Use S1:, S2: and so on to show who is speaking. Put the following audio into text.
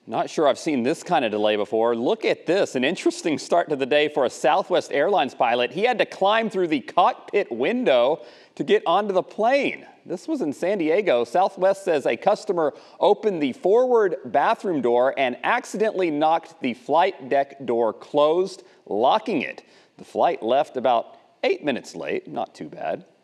S1: Not sure I've seen this kind of delay before. Look at this, an interesting start to the day for a Southwest Airlines pilot. He had to climb through the cockpit window to get onto the plane. This was in San Diego. Southwest says a customer opened the forward bathroom door and accidentally knocked the flight deck door closed, locking it. The flight left about 8 minutes late, not too bad.